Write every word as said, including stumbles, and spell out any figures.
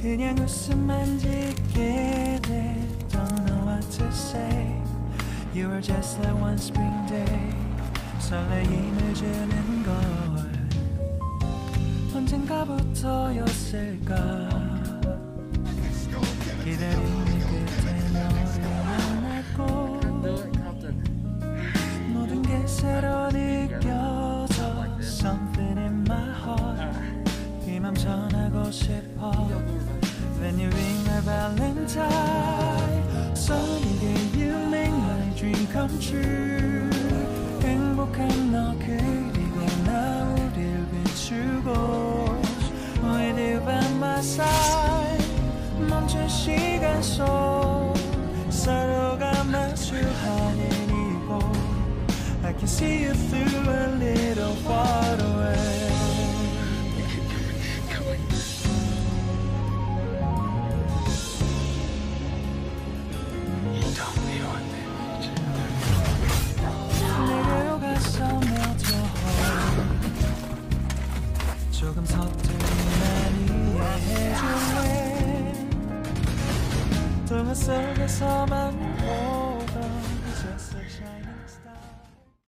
그냥 웃음만 짓게 돼. Don't know what to say. You were just like one spring day. 설레임을 주는 걸 언젠가부터였을까. 기다림의 끝에 너를 만났고 모든 게 새로 느껴져. Something in my heart. 이 맘 전하고 싶어. When you ring my valentine. Sunny day you make my dream come true. 행복한 너 그리고 나 우릴 비추고. With you by my side. 멈춘 시간 속 서로가 마주하는 이곳. I can see you through a little far away. 내게로 가서 조금 서투르만 이해해줄래. 동화 속에서만